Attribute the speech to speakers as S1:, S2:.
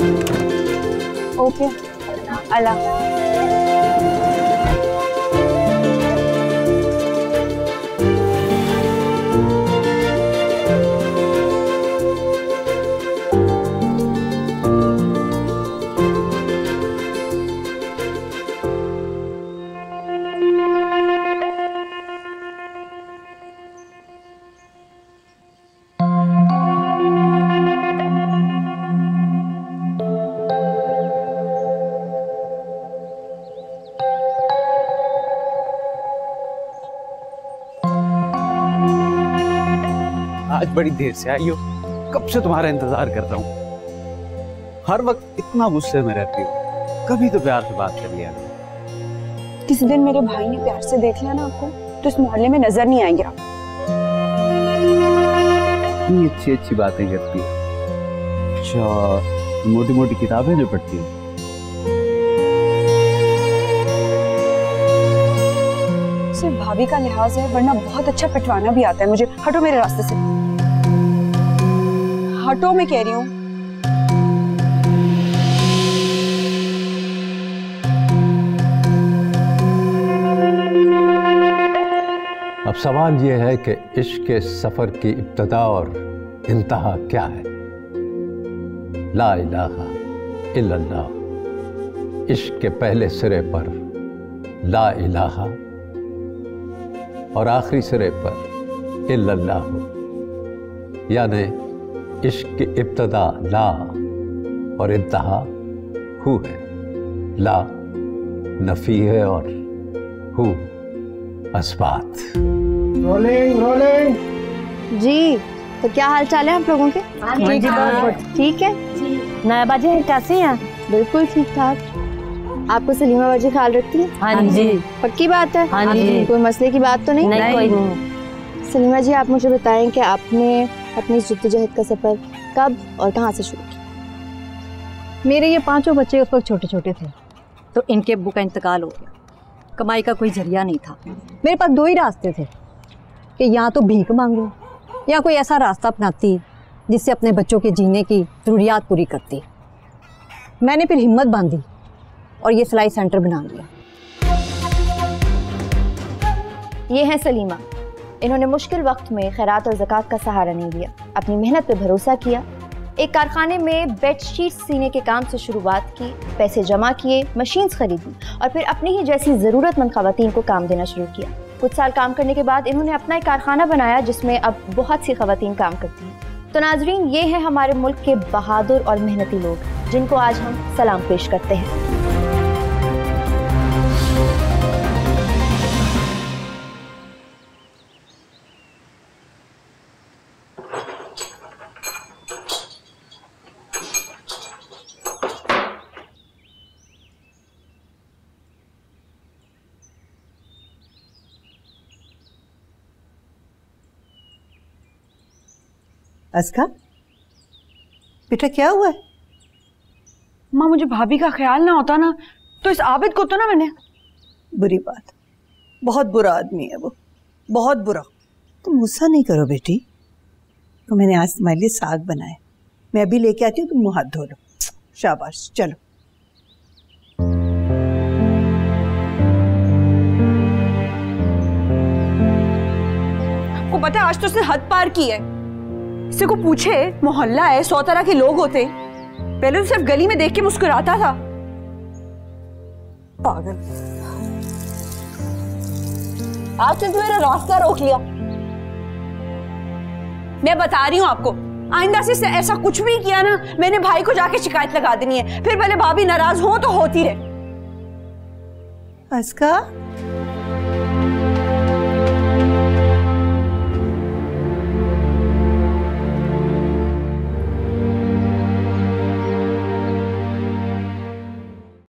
S1: Okay, अल्लाह।
S2: आज बड़ी देर से आई हो, कब से तुम्हारा इंतजार कर रहा हूँ। हर वक्त इतना गुस्से में रहती हो, कभी तो प्यार से बात कर लिया।
S1: किसी दिन मेरे भाई ने प्यार से देख लिया ना आपको, तो इस मोहल्ले में नजर नहीं आएंगे आप।
S2: इतनी अच्छी अच्छी बातें करती है। अच्छा, मोटी मोटी किताबें जो पढ़ती है।
S1: सिर्फ भाभी का लिहाज है, वरना बहुत अच्छा पिटवाना भी आता है मुझे। हटो मेरे रास्ते से, हटो मैं कह रही हूँ।
S3: अब सवाल यह है कि इश्क के सफर की इब्तदा और इंतहा क्या है। ला इलाहा इल्लल्लाह। इश्क के पहले सिरे पर ला इलाहा और आखिरी सिरे पर इल्लल्लाह, यानी इश्क की इब्तदा ला और इंतहा हु है। ला नफी है और हु अस्बात।
S4: Rolling rolling.
S5: जी, तो क्या हाल चाल है आप लोगों के? ठीक है।
S6: नया बाजी कैसी हैं?
S5: बिल्कुल ठीक ठाक। आपको सलीमा बाजी ख्याल रखती है?
S6: हाँ जी।
S5: पक्की बात है?
S6: हाँ जी।
S5: कोई मसले की बात तो नहीं?
S6: नहीं, कोई नहीं।
S5: सलीमा जी, आप मुझे बताएं कि आपने अपनी जद्दोजहद का सफर कब और कहाँ से शुरू किया?
S6: मेरे ये पांचों बच्चे उस वक्त छोटे छोटे थे, तो इनके अब्बू का इंतकाल हो गया। कमाई का कोई जरिया नहीं था। मेरे पास दो ही रास्ते थे कि या तो भीख मांगो या कोई ऐसा रास्ता अपनाती जिससे अपने बच्चों के जीने की ज़रूरियात पूरी करती। मैंने फिर हिम्मत बांधी और ये सिलाई सेंटर बना लिया।
S5: ये है सलीमा। इन्होंने मुश्किल वक्त में खैरात और ज़कात का सहारा नहीं लिया, अपनी मेहनत पे भरोसा किया। एक कारखाने में बेडशीट सीने के काम से शुरुआत की, पैसे जमा किए, मशीन्स खरीदी और फिर अपनी ही जैसी ज़रूरतमंद ख़वातीन को काम देना शुरू किया। कुछ साल काम करने के बाद इन्होंने अपना एक कारखाना बनाया जिसमें अब बहुत सी ख़वातीन काम करती हैं। तो नाजरीन, ये है हमारे मुल्क के बहादुर और मेहनती लोग जिनको आज हम सलाम पेश करते हैं।
S7: अस्का, बेटा क्या हुआ है?
S1: माँ, मुझे भाभी का ख्याल ना होता ना तो इस आबिद को तो ना मैंने।
S7: बुरी बात, बहुत बुरा आदमी है वो, बहुत बुरा। तुम गुस्सा नहीं करो बेटी। तो मैंने आज तुम्हारे लिए साग बनाए, मैं अभी लेके आती हूँ, तुम मुंह हाथ धो लो। शाबाश, चलो।
S1: आपको पता है आज तो उसने हद पार की है। किसी को पूछे, मोहल्ला है, 100 तरह के लोग होते। पहले तो सिर्फ गली में देख के मुस्कुराता था। पागल। आज तो मेरा रास्ता रोक लिया। मैं बता रही हूँ आपको, आइंदा से ऐसा कुछ भी किया ना, मैंने भाई को जाके शिकायत लगा देनी है। फिर भले भाभी नाराज हो तो होती रहे।
S7: अस्का,